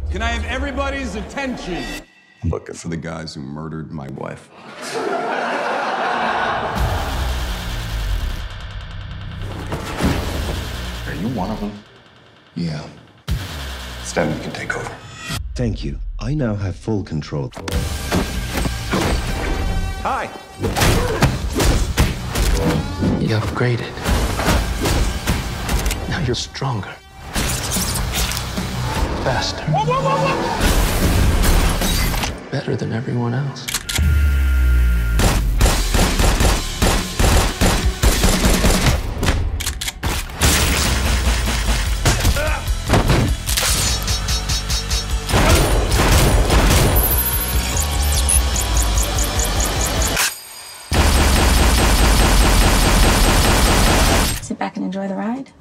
Can I have everybody's attention? I'm looking for the guys who murdered my wife. Are you one of them? Yeah. Stanton, you can take over. Thank you. I now have full control. Hi. You upgraded. Now you're stronger. Faster. Better than everyone else. Sit back and enjoy the ride.